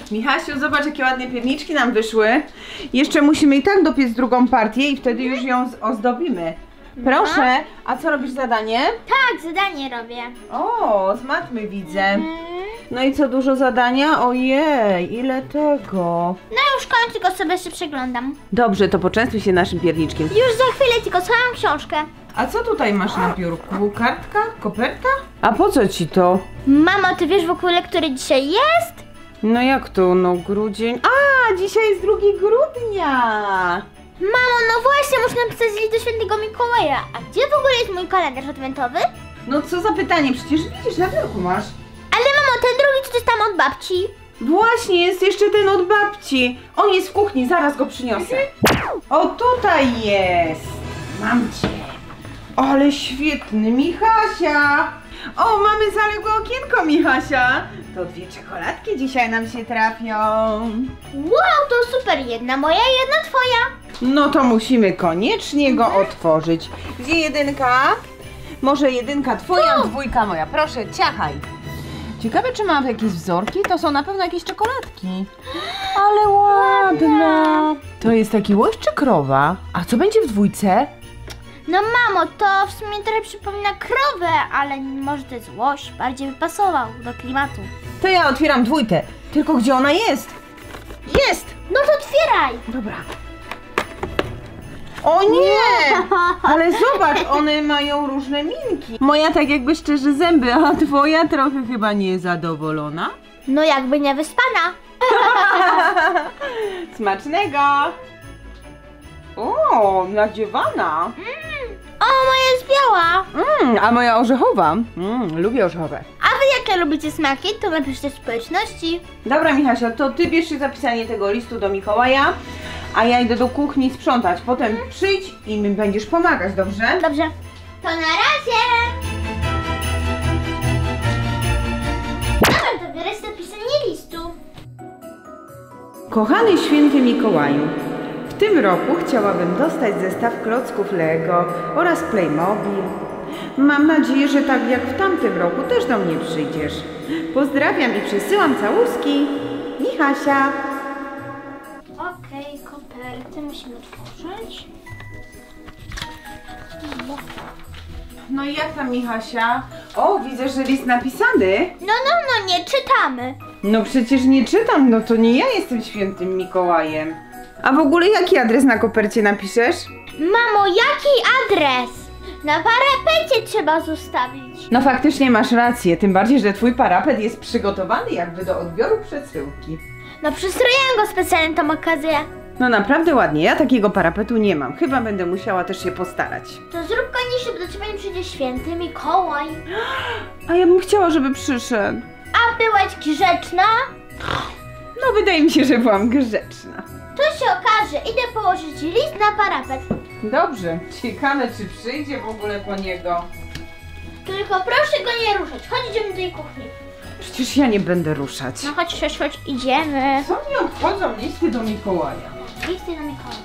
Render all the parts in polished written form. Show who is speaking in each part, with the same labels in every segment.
Speaker 1: Michasiu, zobacz, jakie ładne pierniczki nam wyszły. Jeszcze musimy i tak dopiec drugą partię i wtedy już ją ozdobimy. Proszę, a co robisz zadanie?
Speaker 2: Tak, zadanie robię.
Speaker 1: O, z matmy widzę. No i co, dużo zadania? Ojej, ile tego.
Speaker 2: No już kończę, go sobie jeszcze przeglądam.
Speaker 1: Dobrze, to poczęstuj się naszym pierniczkiem.
Speaker 2: Już za chwilę, tylko słucham książkę.
Speaker 1: A co tutaj masz na biurku? Kartka? Koperta? A po co ci to?
Speaker 2: Mamo, ty wiesz w ogóle, który dzisiaj jest?
Speaker 1: No jak to? No grudzień. A, dzisiaj jest 2 grudnia.
Speaker 2: Mamo, no właśnie, muszę napisać list do świętego Mikołaja. A gdzie w ogóle jest mój kalendarz adwentowy?
Speaker 1: No co za pytanie, przecież widzisz, na biurku masz.
Speaker 2: Ale mamo, ten drugi co dostałam od babci.
Speaker 1: Właśnie, jest jeszcze ten od babci. On jest w kuchni, zaraz go przyniosę. O, tutaj jest. Mam cię. Ale świetny, Michasia. O, mamy zaległe okienko, Michasia. To 2 czekoladki dzisiaj nam się trafią.
Speaker 2: Wow, to super, jedna moja, jedna twoja.
Speaker 1: No to musimy koniecznie go otworzyć. Gdzie 1? Może 1 twoja, 2 moja. Proszę, ciachaj. Ciekawe, czy ma jakieś wzorki? To są na pewno jakieś czekoladki. Ale ładna. To jest taki łoś czy krowa? A co będzie w 2?
Speaker 2: No mamo, to w sumie trochę przypomina krowę, ale może to jest łoś, bardziej by pasował do klimatu.
Speaker 1: To ja otwieram 2. Tylko gdzie ona jest? Jest!
Speaker 2: No to otwieraj!
Speaker 1: Dobra. O nie! Ale zobacz, one mają różne minki. Moja tak jakby szczerze zęby, a twoja trochę chyba niezadowolona.
Speaker 2: No jakby nie wyspana.
Speaker 1: Smacznego! O, nadziewana.
Speaker 2: O, moja jest biała.
Speaker 1: A moja orzechowa. Lubię orzechowe.
Speaker 2: A wy jakie lubicie smaki, to napiszcie w społeczności.
Speaker 1: Dobra, Michasia, to ty bierz się za pisanie tego listu do Mikołaja, a ja idę do kuchni sprzątać. Potem przyjdź i mi będziesz pomagać, dobrze?
Speaker 2: Dobrze. To na razie. Dobra, to biorę się do pisania listu.
Speaker 1: Kochany święty Mikołaju, w tym roku chciałabym dostać zestaw klocków Lego oraz Playmobil. Mam nadzieję, że tak jak w tamtym roku też do mnie przyjdziesz. Pozdrawiam i przesyłam całuski. Michasia.
Speaker 2: Okej, koperty musimy otworzyć.
Speaker 1: No i jak tam, Michasia? O, widzę, że list napisany.
Speaker 2: No, nie czytamy.
Speaker 1: No przecież nie czytam, no to nie ja jestem świętym Mikołajem. A w ogóle jaki adres na kopercie napiszesz?
Speaker 2: Mamo, jaki adres? Na parapecie trzeba zostawić.
Speaker 1: No faktycznie masz rację, tym bardziej, że twój parapet jest przygotowany jakby do odbioru przesyłki.
Speaker 2: No przystroiłam go specjalnie tą okazję.
Speaker 1: No naprawdę ładnie, ja takiego parapetu nie mam. Chyba będę musiała też się postarać.
Speaker 2: To zrób koniecznie, bo do ciebie nie przyjdzie święty Mikołaj.
Speaker 1: A ja bym chciała, żeby przyszedł.
Speaker 2: A byłaś grzeczna?
Speaker 1: No wydaje mi się, że byłam grzeczna.
Speaker 2: To się okaże, idę położyć list na parapet.
Speaker 1: Dobrze, ciekawe czy przyjdzie w ogóle po niego.
Speaker 2: Tylko proszę go nie ruszać, chodź, idziemy do tej kuchni.
Speaker 1: Przecież ja nie będę ruszać.
Speaker 2: No chodź, idziemy.
Speaker 1: Co mi obchodzą listy do Mikołaja?
Speaker 2: Listy do Mikołaja.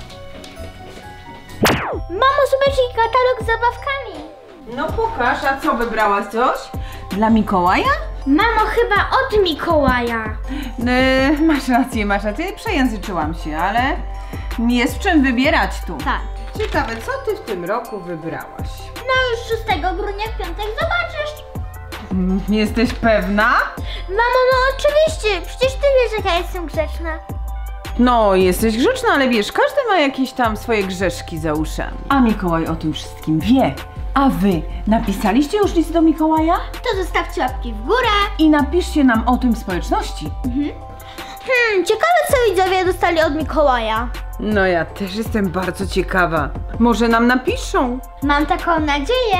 Speaker 2: Mamo, zobacz, jaki katalog z zabawkami.
Speaker 1: No pokaż, a co, wybrałaś coś? Dla Mikołaja?
Speaker 2: Mamo, chyba od Mikołaja.
Speaker 1: Masz rację, przejęzyczyłam się, ale jest w czym wybierać tu.
Speaker 2: Tak.
Speaker 1: Ciekawe, co ty w tym roku wybrałaś?
Speaker 2: No już 6 grudnia w piątek zobaczysz.
Speaker 1: Jesteś pewna?
Speaker 2: Mamo, no oczywiście, przecież ty wiesz, jaka jestem grzeczna.
Speaker 1: No, jesteś grzeczna, ale wiesz, każdy ma jakieś tam swoje grzeszki za uszami. A Mikołaj o tym wszystkim wie. A wy napisaliście już list do Mikołaja?
Speaker 2: To zostawcie łapki w górę.
Speaker 1: I napiszcie nam o tym w społeczności.
Speaker 2: Ciekawe, co widzowie dostali od Mikołaja.
Speaker 1: No ja też jestem bardzo ciekawa. Może nam napiszą?
Speaker 2: Mam taką nadzieję.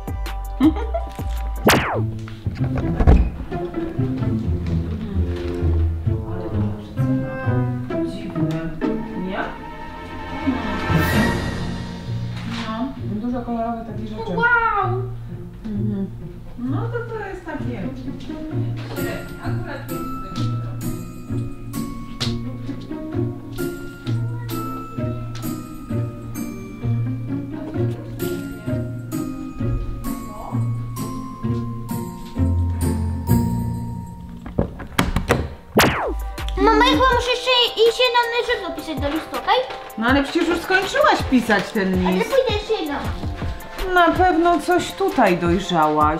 Speaker 1: Dziwne, nie? No, dużo kolorowych takich rzeczy.
Speaker 2: Wow!
Speaker 1: No to jest takie średnie. Akurat jest
Speaker 2: jeszcze jedną rzecz dopisać do listu, okej?
Speaker 1: No ale przecież już skończyłaś pisać ten
Speaker 2: Ale
Speaker 1: list.
Speaker 2: pójdę jeszcze jedną.
Speaker 1: Na pewno coś tutaj dojrzałaś.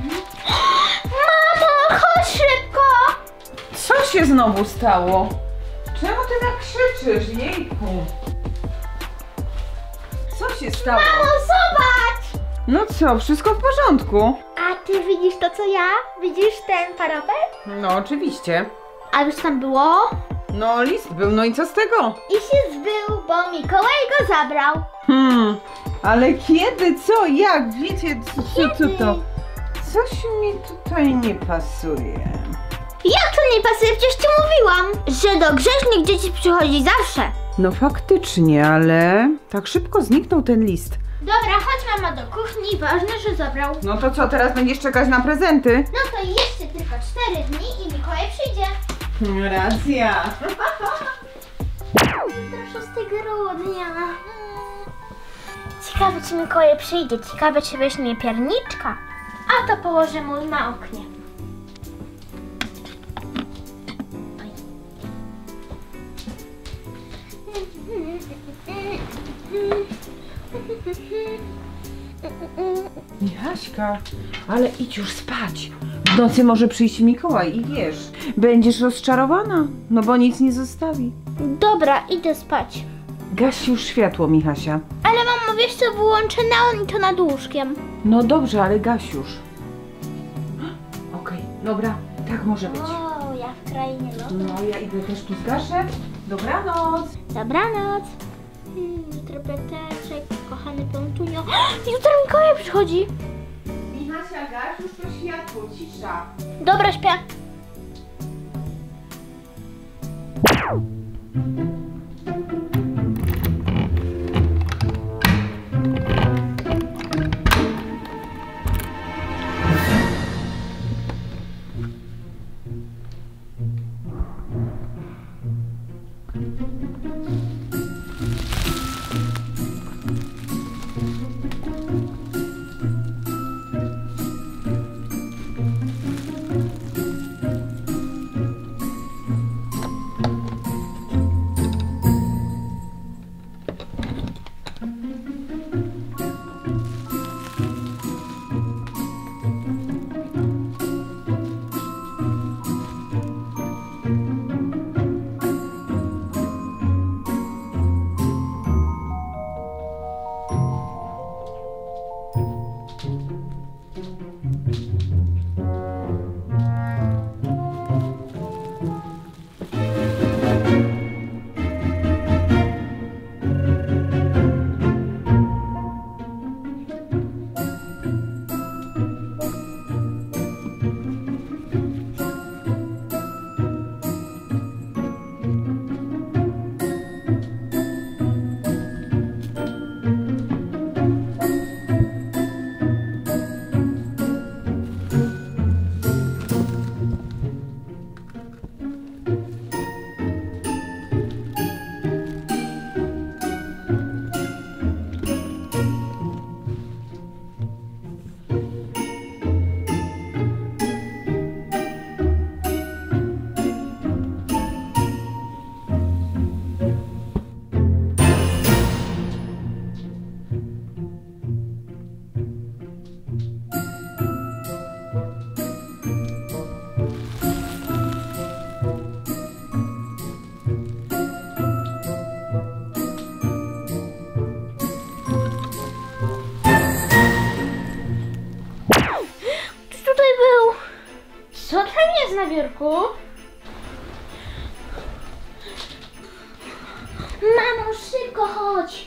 Speaker 2: Mamo, chodź szybko!
Speaker 1: Co się znowu stało? Czemu ty tak krzyczysz, jejku? Co się stało?
Speaker 2: Mamo, zobacz!
Speaker 1: No co, wszystko w porządku?
Speaker 2: A ty widzisz to, co ja? Widzisz ten parapet?
Speaker 1: No oczywiście.
Speaker 2: A już tam było?
Speaker 1: No list był, no i co z tego?
Speaker 2: I się zbył, bo Mikołaj go zabrał.
Speaker 1: Ale kiedy, co, jak, wiecie, co to? Coś mi tutaj nie pasuje.
Speaker 2: Jak to nie pasuje? Przecież ci mówiłam, że do grzecznych dzieci przychodzi zawsze.
Speaker 1: No faktycznie, ale tak szybko zniknął ten list.
Speaker 2: Dobra, chodź mama do kuchni, ważne, że zabrał.
Speaker 1: No to co, teraz będziesz czekać na prezenty?
Speaker 2: No to jeszcze tylko 4 dni i Mikołaj przyjdzie.
Speaker 1: Racja.
Speaker 2: Jutro 6 grudnia. Ciekawe, czy Mikołaj przyjdzie. Ciekawe, czy weźmie pierniczka. A to położę mu na oknie.
Speaker 1: Michaśka, ale idź już spać. W nocy może przyjść Mikołaj i wiesz, będziesz rozczarowana, no bo nic nie zostawi.
Speaker 2: Dobra, idę spać.
Speaker 1: Gaś już światło, Michasia.
Speaker 2: Ale mamo, wiesz co, wyłączę neon i to nad łóżkiem.
Speaker 1: No dobrze, ale gaś już. Okej, dobra, tak może być.
Speaker 2: O, ja w krainie lodu.
Speaker 1: No, ja idę też tu zgaszę. Dobranoc.
Speaker 2: Dobranoc. Jutro Peteczek, kochany Piątunio. Jutro Mikołaj przychodzi.
Speaker 1: Michasia, gaś już to światło, cisza.
Speaker 2: Dobra, śpię. Co tam jest na biurku? Mamo, szybko chodź!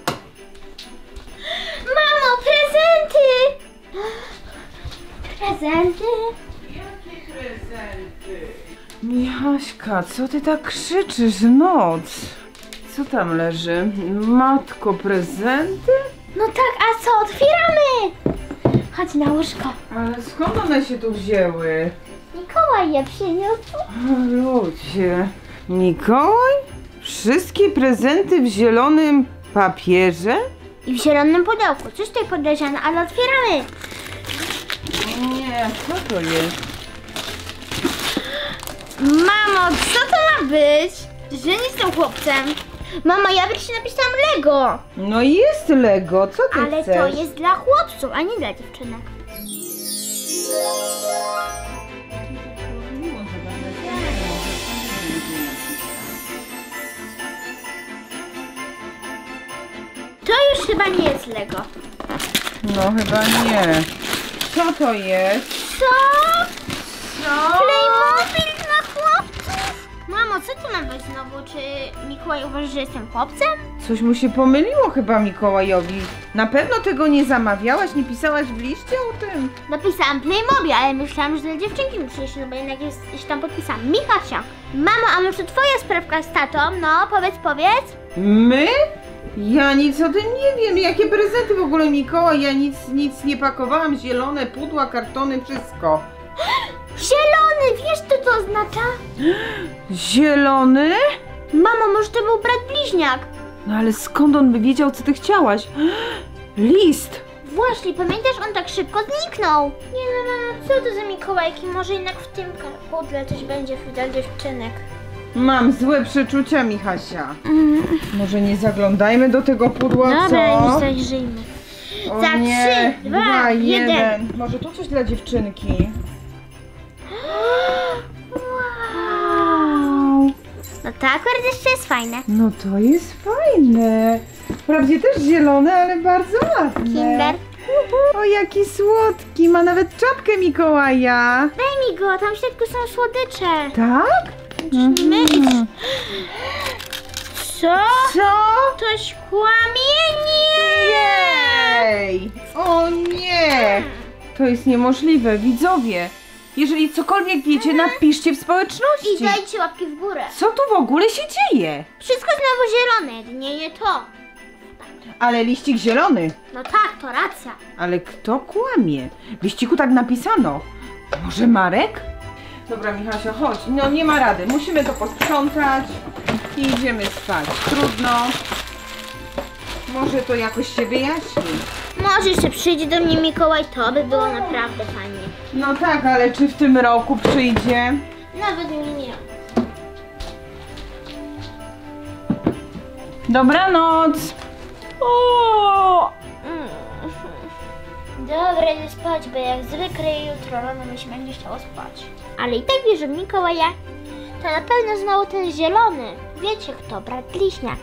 Speaker 2: Mamo, prezenty! Prezenty?
Speaker 1: Jakie prezenty? Michaśka, co ty tak krzyczysz w noc? Co tam leży? Matko, prezenty?
Speaker 2: No tak, a co? Otwieramy! Chodź na łóżko.
Speaker 1: Ale skąd one się tu wzięły?
Speaker 2: Mikołaj je przyniósł.
Speaker 1: O, ludzie. Mikołaj? Wszystkie prezenty w zielonym papierze?
Speaker 2: I w zielonym pudełku. Coś tutaj podejrzane, ale otwieramy.
Speaker 1: Nie, co to jest?
Speaker 2: Mamo, co to ma być? Że nie jestem chłopcem. Mama, ja ci napisałam Lego.
Speaker 1: No i jest Lego, co ty
Speaker 2: Ale
Speaker 1: chcesz?
Speaker 2: to jest dla chłopców, a nie dla dziewczynek. To już chyba nie jest Lego.
Speaker 1: No chyba nie. Co to jest?
Speaker 2: Co?
Speaker 1: Co?
Speaker 2: Playmobil dla chłopców? Mamo, co tu ma być znowu? Czy Mikołaj uważa, że jestem chłopcem?
Speaker 1: Coś mu się pomyliło chyba Mikołajowi. Na pewno tego nie zamawiałaś, nie pisałaś w liście o tym?
Speaker 2: Napisałam Playmobil, ale myślałam, że dla dziewczynki muszę jeszcze, no bo jednak jest tam podpisałam Michasia. Mamo, a może twoja sprawka z tatą? No, powiedz.
Speaker 1: My? Ja nic o tym nie wiem. Jakie prezenty w ogóle Mikołaj? Ja nic nie pakowałam. Zielone pudła, kartony, wszystko.
Speaker 2: Zielony, wiesz co to oznacza?
Speaker 1: Zielony?
Speaker 2: Mamo, może to był brat bliźniak?
Speaker 1: No ale skąd on by wiedział, co ty chciałaś? List!
Speaker 2: Właśnie, pamiętasz, on tak szybko zniknął. Nie no, mamo, co to za Mikołajki? Może jednak w tym pudle coś będzie dla dziewczynek.
Speaker 1: Mam złe przeczucia, Michasia. Może nie zaglądajmy do tego pudła,
Speaker 2: Dobra,
Speaker 1: co?
Speaker 2: nie zajrzyjmy.
Speaker 1: O
Speaker 2: Za
Speaker 1: nie,
Speaker 2: 3, 2, 1.
Speaker 1: Może tu coś dla dziewczynki?
Speaker 2: Wow. No to akurat jeszcze jest fajne.
Speaker 1: No to jest fajne. Wprawdzie też zielone, ale bardzo ładne.
Speaker 2: Kinder.
Speaker 1: O, jaki słodki. Ma nawet czapkę Mikołaja.
Speaker 2: Daj mi go, tam w środku są słodycze.
Speaker 1: Tak?
Speaker 2: Myśl. Co?
Speaker 1: Co?
Speaker 2: Ktoś kłamie? Nie!
Speaker 1: Jej! O nie! To jest niemożliwe, widzowie. Jeżeli cokolwiek wiecie, napiszcie w
Speaker 2: I
Speaker 1: społeczności.
Speaker 2: dajcie łapki w górę.
Speaker 1: Co tu w ogóle się dzieje?
Speaker 2: Wszystko znowu zielone, jedynie nie to.
Speaker 1: Ale liścik zielony.
Speaker 2: No tak, to racja.
Speaker 1: Ale kto kłamie? W liściku tak napisano. Może Marek? Dobra, Michasia, chodź. No nie ma rady. Musimy to posprzątać i idziemy spać. Trudno. Może to jakoś się wyjaśni.
Speaker 2: Może jeszcze przyjdzie do mnie Mikołaj, to by było naprawdę fajnie.
Speaker 1: No tak, ale czy w tym roku przyjdzie?
Speaker 2: Nawet nie.
Speaker 1: Dobranoc. O!
Speaker 2: Dobra, idę spać, bo jak zwykle jutro rano mi się będzie chciało spać. Ale i tak wierzę w Mikołaja. To na pewno znowu ten zielony. Wiecie kto, brat bliźniak.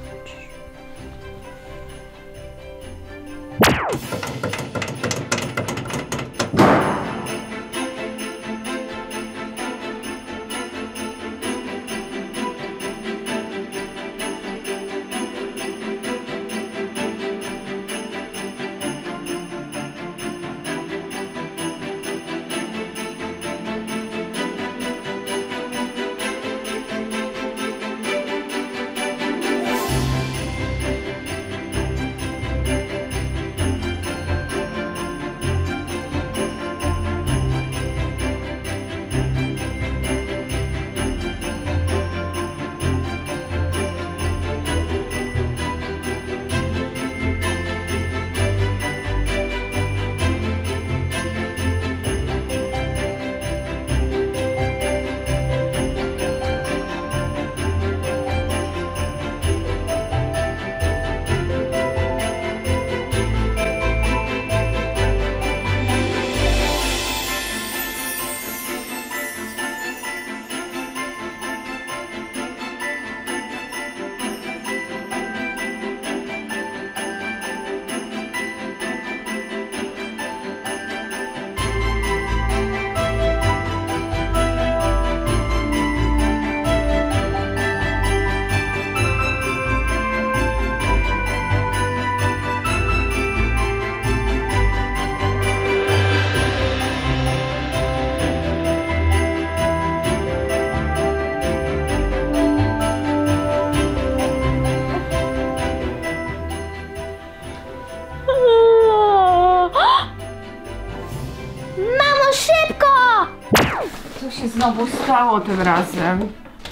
Speaker 1: Co się znowu stało tym razem?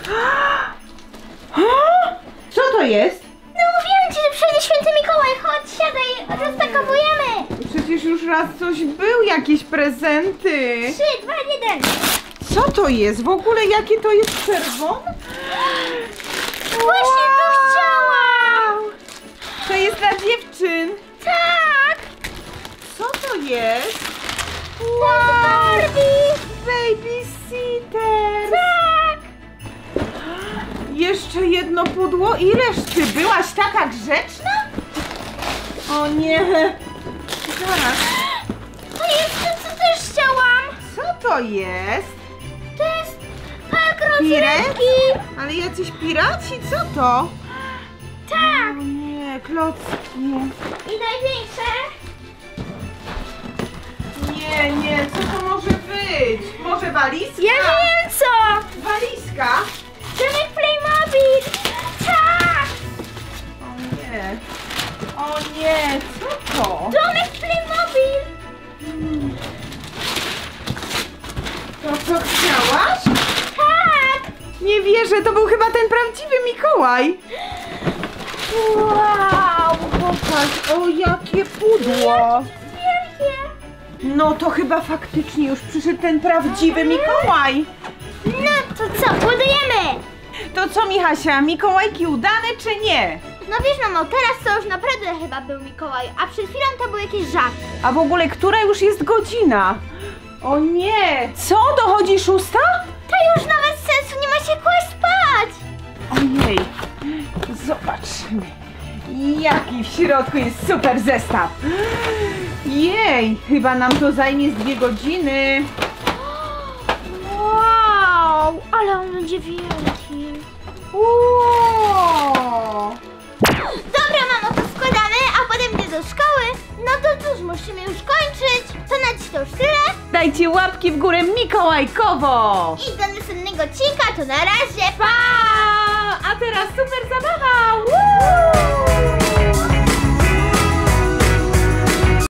Speaker 1: Co to jest?
Speaker 2: No mówiłam ci, że przyjdzie święty Mikołaj. Chodź, siadaj, rozpakowujemy.
Speaker 1: Przecież już raz coś był, jakieś prezenty.
Speaker 2: 3, 2, 1.
Speaker 1: Co to jest? W ogóle jakie to jest czerwone?
Speaker 2: Właśnie to chciałam!
Speaker 1: To jest dla dziewczyn.
Speaker 2: Tak!
Speaker 1: Co to jest?
Speaker 2: Barbie!
Speaker 1: Babysitter.
Speaker 2: Tak!
Speaker 1: Jeszcze jedno pudło. Ileż ty byłaś taka grzeczna? O nie. Zaraz.
Speaker 2: To jest to, co też chciałam!
Speaker 1: Co to jest?
Speaker 2: To jest tak
Speaker 1: Pirek?
Speaker 2: rozrywki!
Speaker 1: Ale jacyś piraci? Co to?
Speaker 2: Tak!
Speaker 1: O nie, klocki.
Speaker 2: I największe!
Speaker 1: Nie, co to może być? Może walizka?
Speaker 2: Ja wiem co!
Speaker 1: Walizka?
Speaker 2: Domek Playmobil! Tak!
Speaker 1: O nie, co to?
Speaker 2: Domek Playmobil!
Speaker 1: To co chciałaś?
Speaker 2: Tak!
Speaker 1: Nie wierzę, to był chyba ten prawdziwy Mikołaj.
Speaker 2: Wow!
Speaker 1: Popatrz, o jakie pudło.
Speaker 2: Wielkie!
Speaker 1: No to chyba faktycznie już przyszedł ten prawdziwy Mikołaj.
Speaker 2: No to co, budujemy!
Speaker 1: To co, Michasia, Mikołajki udane czy nie?
Speaker 2: No wiesz mamo, teraz to już naprawdę chyba był Mikołaj, a przed chwilą to były jakieś żarty.
Speaker 1: A w ogóle, która już jest godzina? O nie! Co, dochodzi 6?
Speaker 2: To już nawet sensu, nie ma się kłaść spać!
Speaker 1: Ojej, zobaczmy. Jaki w środku jest super zestaw. Jej, chyba nam to zajmie z 2 godziny.
Speaker 2: Wow, ale on będzie wielki.
Speaker 1: Uuu.
Speaker 2: Dobra mamo, to składamy, a potem idę do szkoły. No to cóż, musimy już kończyć. To na dziś to już tyle.
Speaker 1: Dajcie łapki w górę mikołajkowo.
Speaker 2: I do następnego odcinka, to na razie, pa!
Speaker 1: A teraz super zabawa. Woo!